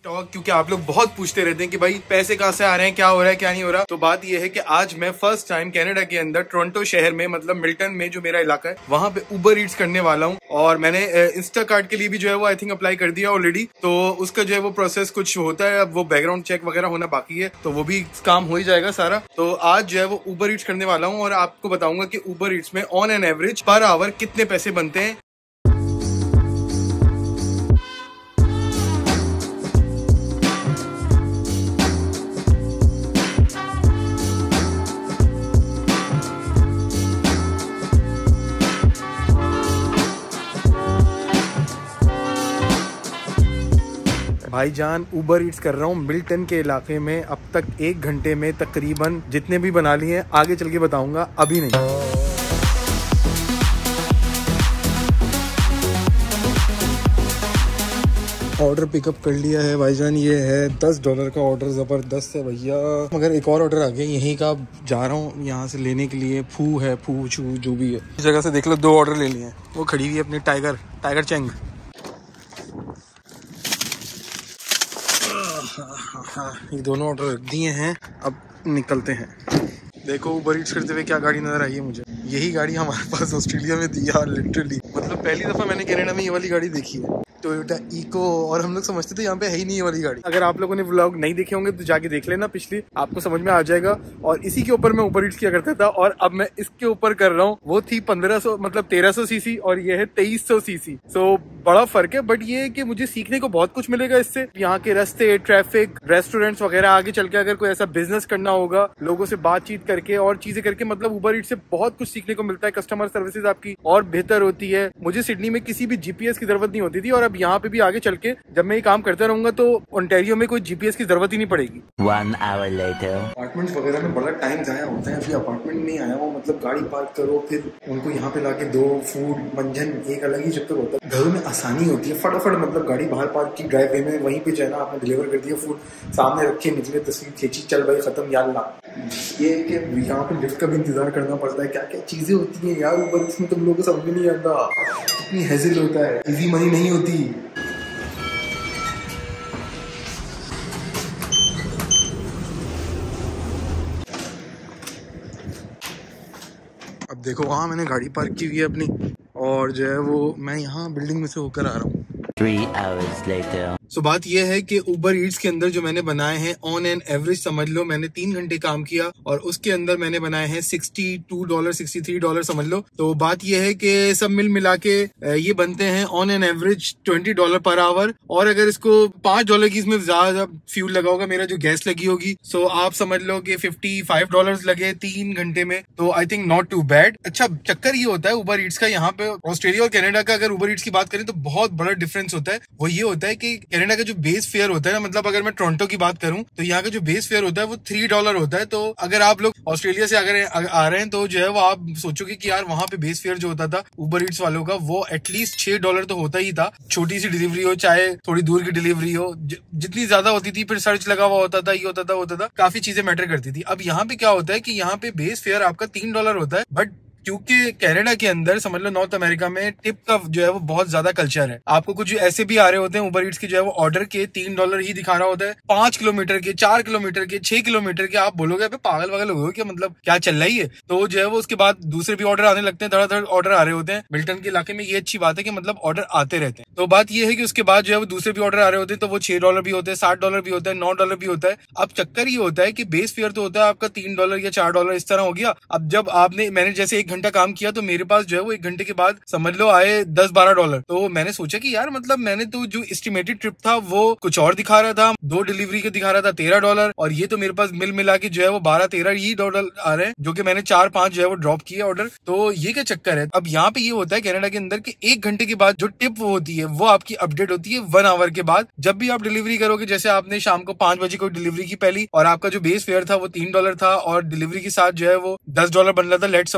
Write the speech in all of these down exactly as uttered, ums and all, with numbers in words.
Talk, क्योंकि आप लोग बहुत पूछते रहते हैं कि भाई पैसे कहाँ से आ रहे हैं, क्या हो रहा है क्या नहीं हो रहा। तो बात यह है कि आज मैं फर्स्ट टाइम कनाडा के अंदर टोरंटो शहर में, मतलब मिल्टन में जो मेरा इलाका है, वहां पे उबर ईट्स करने वाला हूँ। और मैंने इंस्टा कार्ड के लिए भी जो है वो आई थिंक अप्लाई कर दिया ऑलरेडी। तो उसका जो है वो प्रोसेस कुछ होता है, अब वो बैकग्राउंड चेक वगैरह होना बाकी है, तो वो भी काम हो ही जाएगा सारा। तो आज जो है वो उबर ईट्स करने वाला हूँ और आपको बताऊंगा कि उबर ईट्स में on an average per hour कितने पैसे बनते हैं। भाईजान उबर ईट्स कर रहा हूँ मिल्टन के इलाके में। अब तक एक घंटे में तकरीबन जितने भी बना लिए हैं, आगे चल के बताऊंगा, अभी नहीं। ऑर्डर पिकअप कर लिया है भाईजान, ये है दस डॉलर का ऑर्डर, जबरदस्त है भैया। मगर एक और ऑर्डर आ गया, यहीं का जा रहा हूँ यहाँ से लेने के लिए। फू है, फू छू जो भी है, इस जगह से देख लो दो ऑर्डर ले लिए हैं। वो खड़ी हुई है अपनी टाइगर टाइगर चैंग। हाँ, ये दोनों ऑर्डर रख दिए हैं, अब निकलते हैं। देखो उबर ईट्स करते हुए क्या गाड़ी नजर आई है मुझे। यही गाड़ी हमारे पास ऑस्ट्रेलिया में थी यार, लिटरली। मतलब पहली दफा मैंने कनाडा में ये वाली गाड़ी देखी है, टोयोटा इको। और हम लोग समझते थे यहाँ पे है ही नहीं ये वाली गाड़ी। अगर आप लोगों ने व्लॉग नहीं देखे होंगे तो जाके देख लेना पिछली, आपको समझ में आ जाएगा। और इसी के ऊपर मैं उबर ईट्स किया करता था, और अब मैं इसके ऊपर कर रहा हूँ। वो थी पंद्रह सौ मतलब तेरह सौ सीसी और ये है तेईस सौ सीसी। सो बड़ा फर्क है, बट ये है कि मुझे सीखने को बहुत कुछ मिलेगा इससे। यहाँ के रास्ते, ट्रैफिक, रेस्टोरेंट्स वगैरह, आगे चल के अगर कोई ऐसा बिजनेस करना होगा, लोगों से बातचीत करके और चीजें करके, मतलब उबर ईट्स से बहुत कुछ सीखने को मिलता है। कस्टमर सर्विसेज आपकी और बेहतर होती है। मुझे सिडनी में किसी भी जीपीएस की जरूरत नहीं होती थी, और अब यहाँ पे भी आगे चल के जब मैं ये काम करता रहूंगा तो ओंटारियो में कोई जीपीएस की जरूरत ही नहीं पड़ेगी। One hour later. अपार्टमेंट्स वगैरह में बड़ा टाइम जाया होता है। अभी अपार्टमेंट में आया हूँ, मतलब गाड़ी पार्क करो, फिर उनको यहाँ पे लाके दो, फूड मंजन, एक अलग ही चक्कर होता है। घरों में आसानी होती है, फटाफट मतलब गाड़ी बाहर पार्क की, ड्राइववे में, वहीं पे जाना, आपने डिलीवर कर दिया, फूड सामने रखे, निकले, तस्वीर खींची, चल भाई खत्म, याल्ला। ये कि यहाँ पे लिफ्ट का भी इंतजार करना पड़ता है, क्या क्या चीजें होती है यार उबर ईट्स में, तुम लोगों को समझ में नहीं आता। कितनी हैजिल होता है, इजी मनी नहीं होती। अब देखो वहाँ मैंने गाड़ी पार्क की हुई है अपनी, और जो है वो मैं यहाँ बिल्डिंग में से होकर आ रहा हूँ। Three hours later. सो so, बात यह है कि उबर ईट्स के अंदर जो मैंने बनाए हैं ऑन एन एवरेज, समझ लो मैंने तीन घंटे काम किया और उसके अंदर मैंने बनाए हैं sixty two dollar sixty three dollar समझ लो। तो बात यह है कि सब मिल मिला के ये बनते हैं on an average twenty dollar per hour. और अगर इसको पांच डॉलर की इसमें ज्यादा फ्यूल लगा होगा, मेरा जो गैस लगी होगी, सो आप समझ लो कि फिफ्टी फाइव डॉलर लगे तीन घंटे में। तो I think not too bad. अच्छा, चक्कर ये होता है उबर ईट्स का, यहाँ पे ऑस्ट्रेलिया और कनाडा का अगर उबर ईट्स की बात करें तो बहुत बड़ा डिफरेंस होता है। वो ये होता है कि कनाडा का जो बेस फेयर होता है ना, मतलब अगर मैं टोरंटो की बात करूं तो यहाँ का जो बेस फेयर होता है वो थ्री डॉलर होता है। तो अगर आप लोग ऑस्ट्रेलिया से अगर आ रहे हैं तो जो है वो आप सोचोगे कि यार वहां पे बेस फेयर जो होता था उबर ईट्स वालों का, वो एटलीस्ट छह डॉलर तो होता ही था। छोटी सी डिलीवरी हो, चाहे थोड़ी दूर की डिलीवरी हो, जितनी ज्यादा होती थी, फिर सर्च लगा हुआ होता था, ये होता था होता था काफी चीजें मैटर करती थी। अब यहाँ पे क्या होता है कि यहाँ पे बेस फेयर आपका तीन डॉलर होता है, बट क्योंकि कनाडा के अंदर समझ लो नॉर्थ अमेरिका में टिप का जो है वो बहुत ज्यादा कल्चर है। आपको कुछ ऐसे भी आ रहे होते हैं उबर ईट्स के, जो है वो ऑर्डर के तीन डॉलर ही दिखा रहा होता है, पांच किलोमीटर के, चार किलोमीटर के, छह किलोमीटर के। आप बोलोगे अबे पागल वागल हो गए क्या, मतलब क्या चल रहा है। तो जो है वो उसके बाद दूसरे भी ऑर्डर आने लगते हैं, धड़ाधड़ ऑर्डर आ रहे होते हैं। मिल्टन के इलाके में ये अच्छी बात है कि मतलब ऑर्डर आते रहते हैं। तो बात ये है कि उसके बाद जो है वो दूसरे भी ऑर्डर आ रहे होते हैं, तो वो छह डॉलर भी होते हैं, सात डॉलर भी होता है, नौ डॉलर भी होता है। अब चक्कर ये होता है कि बेस फेयर तो होता है आपका तीन डॉलर या चार डॉलर इस तरह हो गया। अब जब आपने मैंने जैसे एक घंटा काम किया तो मेरे पास जो है वो एक घंटे के बाद समझ लो आए दस बारह डॉलर। तो मैंने सोचा कि यार मतलब मैंने तो जो एस्टिमेटेड ट्रिप था वो कुछ और दिखा रहा था, दो डिलीवरी के दिखा रहा था तेरह डॉलर, और ये तो मेरे पास मिल मिला के जो है वो बारह तेरह ही डॉलर आ रहे हैं, जो कि मैंने चार पांच जो है वो ड्रॉप किए ऑर्डर। तो ये क्या चक्कर है। अब यहाँ पे ये होता है कनाडा के अंदर कि एक घंटे के बाद जो टिप होती है वो आपकी अपडेट होती है वन आवर के बाद। जब भी आप डिलीवरी करोगे, जैसे आपने शाम को पांच बजे कोई डिलीवरी की पहली, और आपका जो बेस फेयर था वो तीन डॉलर था और डिलीवरी के साथ जो है वो दस डॉलर बन रहा था लेट सपोज, तो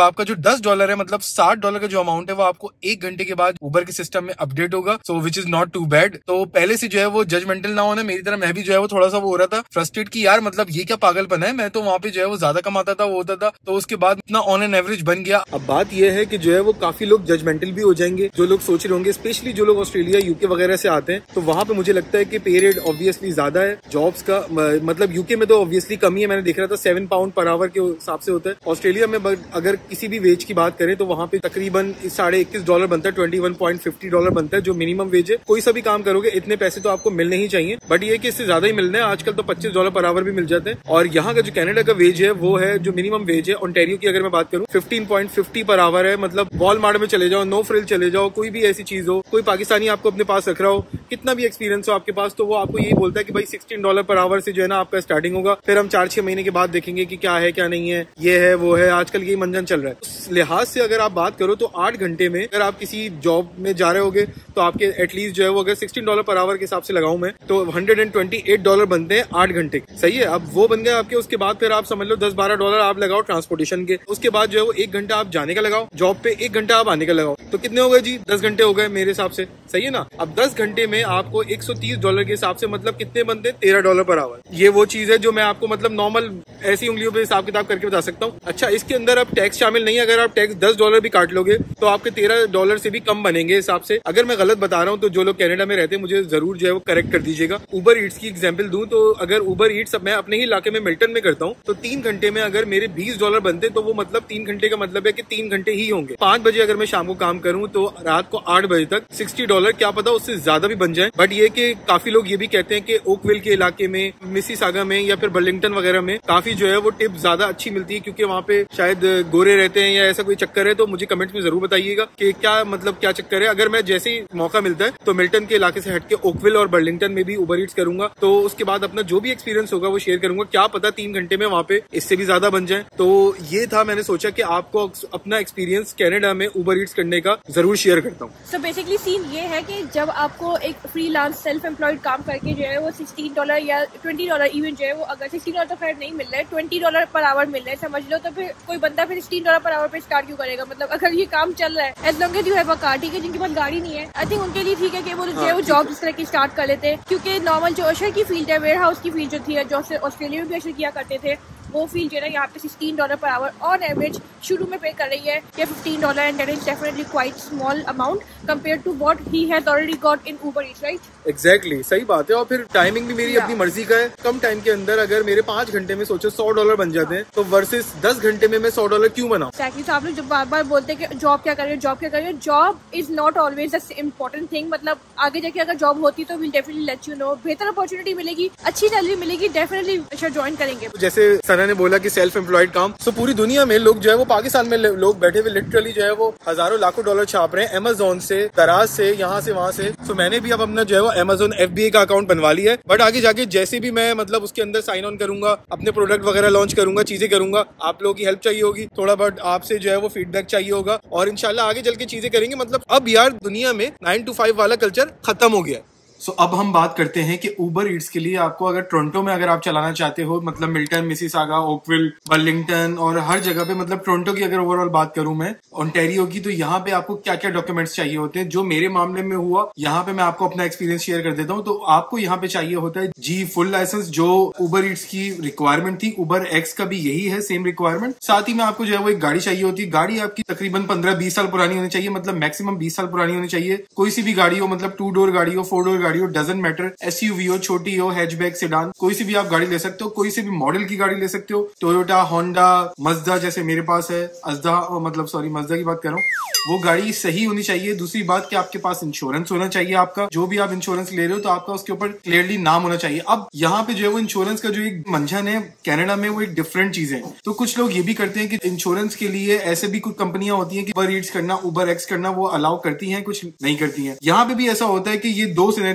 आपका जो दस डॉलर है मतलब साठ डॉलर का जो अमाउंट है वो आपको एक घंटे के बाद उबर के सिस्टम में अपडेट होगा। So which is not too bad. तो पहले से जो है वो जजमेंटल ना होना, मेरी तरह मैं भी जो है वो थोड़ा सा वो हो रहा था फ्रस्ट्रेट की यार मतलब ये क्या पागलपन है, मैं तो वहाँ पे जो है वो ज्यादा कमाता था वो होता था। तो उसके बाद इतना ऑन एन एवरेज बन गया। अब बात यह है कि जो है वो काफी लोग जजमेंटल भी हो जाएंगे, जो लोग सोच रहे होंगे, स्पेशली जो लोग ऑस्ट्रेलिया यूके वगैरह से आते हैं, तो वहां पे मुझे लगता है कि पे रेट ऑब्वियसली ज्यादा है जॉब्स का। मतलब यूके में तो ऑब्वियसली कम ही है, मैंने देख रहा था सेवन पाउंड पर आवर के हिसाब से होता है। ऑस्ट्रेलिया में अगर किसी भी वेज की बात करें तो वहां पे तकरीबन साढ़े इक्कीस डॉलर बनता है, twenty one point fifty dollar बनता है जो मिनिमम वेज है। कोई सा भी काम करोगे इतने पैसे तो आपको मिलने ही चाहिए, बट ये कि इससे ज्यादा ही मिलना है। आजकल तो पच्चीस डॉलर पर आवर भी मिल जाते हैं। और यहाँ का जो कनाडा का वेज है वो है जो मिनिमम वेज है ओंटारियो की अगर मैं बात करूँ fifteen point fifty per hour है। मतलब वॉलमार्ट में चले जाओ, नो फ्रिल चले जाओ, कोई भी ऐसी चीज हो, कोई पाकिस्तानी आपको अपने पास रख रहा हो, कितना भी एक्सपीरियंस हो आपके पास, तो वो आपको यही बोलता है कि भाई सिक्सटीन डॉलर पर आवर से जो है ना आपका स्टार्टिंग होगा। फिर हम चार छह महीने के बाद देखेंगे कि क्या है क्या नहीं है, ये है वो है। आजकल यही मंजन चल रहा है। उस लिहाज से अगर आप बात करो तो आठ घंटे में अगर आप किसी जॉब में जा रहे होगे तो आपके एटलीस्ट जो है वो अगर सिक्सटीन डॉलर पर आवर के हिसाब से लगाऊं मैं तो hundred and twenty eight dollar बनते हैं आठ घंटे। सही है, अब वो बन गए आपके। उसके बाद फिर आप समझ लो दस बारह डॉलर आप लगाओ ट्रांसपोर्टेशन के। उसके बाद जो है वो एक घंटा आप जाने का लगाओ जॉब पे, एक घंटा आप आने का लगाओ, तो कितने हो गए जी? दस घंटे हो गए मेरे हिसाब से। सही है ना। अब दस घंटे में आपको एक सौ तीस डॉलर के हिसाब से मतलब कितने बनते हैं? तेरह डॉलर पर आवर। ये वो चीज है जो मैं आपको मतलब नॉर्मल ऐसी उंगलियों पे हिसाब किताब करके बता सकता हूँ। अच्छा, इसके अंदर अब टैक्स शामिल नहीं है। अगर आप टैक्स दस डॉलर भी काट लोगे तो आपके तेरह डॉलर से भी कम बनेंगे हिसाब से। अगर मैं गलत बता रहा हूँ तो जो लोग कनाडा में रहते हैं मुझे जरूर जो है वो करेक्ट कर दीजिएगा। उबर ईट्स की एग्जाम्पल दूं तो अगर उबर ईट्स मैं अपने ही इलाके में मिल्टन में करता हूँ तो तीन घंटे में अगर मेरे बीस डॉलर बनते तो वो मतलब तीन घंटे का मतलब है कि तीन घंटे ही होंगे। पांच बजे अगर मैं शाम को काम करूँ तो रात को आठ बजे तक सिक्सटी डॉलर, क्या पता उससे ज्यादा भी बन जाए। बट ये कि काफी लोग ये भी कहते हैं कि ओकविल के इलाके में, मिसिसागा में या फिर बर्लिंगटन वगैरह में काफी जो है वो टिप ज्यादा अच्छी मिलती है क्योंकि वहाँ पे शायद गोरे रहते हैं या ऐसा कोई चक्कर है। तो मुझे कमेंट्स में जरूर बताइएगा कि क्या मतलब क्या चक्कर है। अगर मैं जैसे ही मौका मिलता है तो मिल्टन के इलाके से हटके ओकविल और बर्लिंगटन में भी उबर ईट्स करूंगा। तो उसके बाद अपना जो भी एक्सपीरियंस होगा वो शेयर करूंगा। क्या पता तीन घंटे में वहाँ पे इससे भी ज्यादा बन जाए। तो ये था, मैंने सोचा कि आपको अपना एक्सपीरियंस कनाडा में उबर ईट्स करने का जरूर शेयर करता हूँ। सो बेसिकली सीन ये है कि जब आपको एक फ्रीलांस सेल्फ एम्प्लॉयड काम करके जो है वो सिक्सटीन डॉलर या ट्वेंटी डॉलर इवन जो है वो, अगर सिक्सटीन डॉलर तो खैर नहीं मिल रहा है, ट्वेंटी डॉलर पर आवर मिल रहा है समझ लो, तो फिर कोई बंदा फिर सिक्सटीन डॉलर पर आवर पे स्टार्ट क्यों करेगा? मतलब अगर ये काम चल रहा है as long as you have a car, ठीक है। जिनके पास गाड़ी नहीं है आई थिंक उनके लिए ठीक है कि वो जो है वो जॉब इस तरह की स्टार्ट कर लेते हैं, क्योंकि नॉर्मल जो अशर की फील्ड है, वेयर हाउस की फील्ड जो थी, जो ऑस्ट्रेलिया में भी अशर किया करते थे, वो फील्ड जो है ना यहाँ पे sixteen dollar per hour on average शुरू में पे कर रही है या fifteen dollar, and that is definitely quite small amount compare to what he has already got in Uber Eats, right? Exactly, सही बात है। और फिर टाइमिंग भी मेरी अपनी मर्जी का है। कम टाइम के अंदर अगर मेरे पांच घंटे में सोचो सौ डॉलर बन जाते हैं तो वर्सेस दस घंटे में मैं सौ डॉलर क्यों बनाऊं? एक्चुअली तो आप लोग जब बार बार बोलते हैं कि जॉब क्या करिए जॉब क्या करिए, job is not always the important thing. मतलब आगे जाके अगर जॉब होती तो will definitely let you know, बेहतर अपॉर्चुनिटी मिलेगी, अच्छी सैलरी मिलेगी, डेफिनेटली ज्वाइन करेंगे। जैसे सना ने बोला कि सेल्फ एम्प्लॉयड काम, तो पूरी दुनिया में लोग जो है वो, पाकिस्तान में लोग बैठे हुए लिटरली जो है वो हजारों लाखों डॉलर छाप रहे हैं अमेजोन से, दराज से, यहाँ से वहाँ से। तो मैंने भी अब अपना जो है वो अमेजोन एफबीए का अकाउंट बनवा लिया है। बट आगे जाके जैसे भी मैं मतलब उसके अंदर साइन ऑन करूंगा, अपने प्रोडक्ट वगैरह लॉन्च करूंगा, चीजें करूंगा, आप लोगों की हेल्प चाहिए होगी, थोड़ा बहुत आपसे जो है वो फीडबैक चाहिए होगा और इंशाल्लाह आगे चल के चीजें करेंगे। मतलब अब यार दुनिया में नाइन टू फाइव वाला कल्चर खत्म हो गया है। सो so, अब हम बात करते हैं कि उबर ईट्स के लिए आपको अगर टोरंटो में अगर आप चलाना चाहते हो, मतलब मिल्टन, मिसिसागा, ओकविल, बर्लिंगटन और हर जगह पे, मतलब टोरंटो की अगर ओवरऑल बात करूं मैं, ओंटारियो की, तो यहाँ पे आपको क्या क्या डॉक्यूमेंट्स चाहिए होते हैं। जो मेरे मामले में हुआ, यहाँ पे मैं आपको अपना एक्सपीरियंस शेयर कर देता हूँ। तो आपको यहाँ पे चाहिए होता है जी फुल लाइसेंस, जो उबर ईट्स की रिक्वायरमेंट थी। उबर एक्स का भी यही है, सेम रिक्वायरमेंट। साथ ही में आपको जो है वो एक गाड़ी चाहिए होती है। गाड़ी आपकी तकरीबन पंद्रह बीस साल पुरानी होनी चाहिए, मतलब मैक्सिमम बीस साल पुरानी होनी चाहिए। कोई सी भी गाड़ी हो, मतलब टू डोर गाड़ी हो, फोर डोर गाड़ी हो, डजंट मैटर। एसयूवी हो, छोटी हो, हैचबैक, सेडान, कोई सी भी आप गाड़ी ले सकते हो। कोई सी भी मॉडल की गाड़ी ले सकते हो, टोयोटा, होंडा, मजदा, जैसे मेरे पास है अजदा, मतलब सॉरी मजदा की बात कर रहा हूँ। वो गाड़ी सही होनी चाहिए। दूसरी बात कि आपके पास इंश्योरेंस होना चाहिए। आपका जो भी आप इंश्योरेंस ले रहे हो तो आपका उसके ऊपर क्लियरली नाम होना चाहिए। अब यहाँ पे जो है वो इंश्योरेंस का जो एक मंझन है कनाडा में, वो एक डिफरेंट चीज है। तो कुछ लोग ये भी करते हैं कि इंश्योरेंस के लिए ऐसे भी कुछ कंपनियां होती हैं कि उबर ईट्स करना, उबर एक्स करना वो अलाउ करती हैं, कुछ नहीं करती हैं। यहाँ पे भी ऐसा होता है कि ये दो सिनेरियो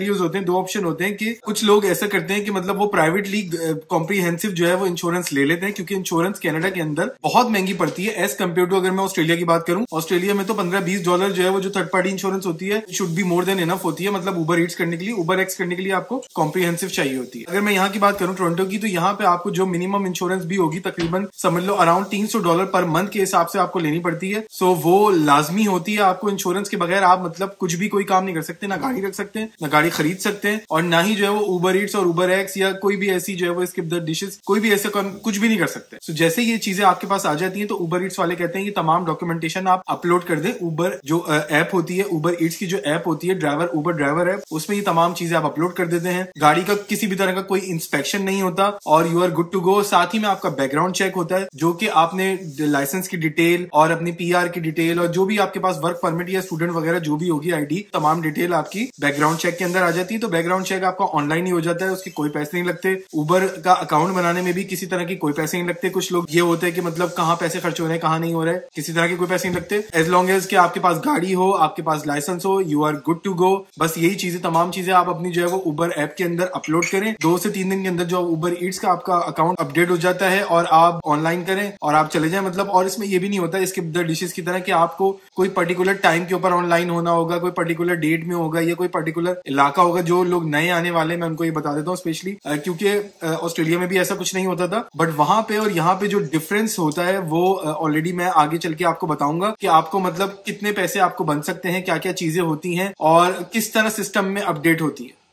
सिनेरियोज होते हैं, दो ऑप्शन होते हैं कि कुछ लोग ऐसा करते हैं कि मतलब वो प्राइवेटली कॉम्प्रीहेंसिव जो है वो इंश्योरेंस ले लेते हैं, क्योंकि इंश्योरेंस कनाडा के अंदर बहुत महंगी पड़ती है एज कम्पेयर टू, अगर मैं ऑस्ट्रेलिया की बात करूं, ऑस्ट्रेलिया में तो पंद्रह बीस डॉलर जो है वो जो थर्ड पार्टी इंश्योरेंस होती है should be more than enough होती है, मतलब उबर ईट्स करने के लिए, उबर एक्स करने के लिए आपको कॉम्प्रीहेंसिव चाहिए होती है। अगर मैं यहाँ की बात करूं टोरंटो की, तो यहाँ पे आपको जो मिनिमम इंश्योरेंस भी होगी तकरीबन समझ लो अराउंड तीन सौ डॉलर पर मंथ के हिसाब से आपको लेनी पड़ती है। सो वो लाजमी होती है, आपको इंश्योरेंस के बगैर आप मतलब कुछ भी कोई काम नहीं कर सकते, ना गाड़ी रख सकते हैं, ना गाड़ी खरीद सकते हैं, और ना ही जो है वो उबर ईट्स और उबर एक्स या कोई भी ऐसी जो है वो स्किप द डिशेस कोई भी ऐसे कुछ भी नहीं कर सकते। सो so, जैसे ये चीजें आपके पास आ जाती हैं तो उबर ईट्स वाले कहते हैं कि तमाम डॉक्यूमेंटेशन आप अपलोड कर दें। उबर जो ऐप होती है, उबर ईट्स की जो ऐप होती है ड्राइवर उबर ड्राइवर ऐप, उसमें ये तमाम चीजें आप अपलोड कर देते हैं। गाड़ी का किसी भी तरह का कोई इंस्पेक्शन नहीं होता और you are good to go. साथ ही में आपका बैकग्राउंड चेक होता है, जो कि आपने लाइसेंस की डिटेल और अपनी पीआर की डिटेल और जो भी आपके पास वर्क परमिट या स्टूडेंट वगैरह जो भी होगी आईडी, तमाम डिटेल आपकी बैकग्राउंड चेक के अंदर आ जाती है। तो बैकग्राउंड चेक आपका ऑनलाइन ही हो जाता है, उसके कोई पैसे नहीं लगते। उबर का अकाउंट बनाने में भी किसी तरह की कोई पैसे नहीं लगते। कुछ लोग ये होते हैं कि मतलब कहाँ पैसे खर्च हो रहे हैं कहाँ नहीं हो रहे, किसी तरह के कोई पैसे नहीं लगते। एज लॉन्ग एज कि आपके पास गाड़ी हो, आपके पास लाइसेंस हो, you are good to go. बस यही चीजें, तमाम चीजें आप अपनी जो है वो उबर ऐप के अंदर अपलोड करें। दो से तीन दिन के अंदर जो उबर ईट्स का आपका अकाउंट अपडेट हो जाता है और आप ऑनलाइन करें और आप चले जाएं मतलब। और इसमें ये भी नहीं होता इसके द डिशेस की तरह कि आपको कोई पर्टिकुलर टाइम के ऊपर ऑनलाइन होना होगा, कोई पर्टिकुलर डेट में होगा या कोई पर्टिकुलर इलाका होगा। जो लोग नए आने वाले मैं उनको ये बता देता हूँ स्पेशली, क्योंकि ऑस्ट्रेलिया में भी ऐसा कुछ नहीं होता था, बट वहां पे और यहाँ पे जो डिफरेंस होता है वो ऑलरेडी मैं आगे चल के आपको बताऊंगा कि आपको मतलब कितने पैसे आपको बन सकते हैं, क्या क्या चीजें होती हैं और किस तरह सिस्टम में अपडेट होती है।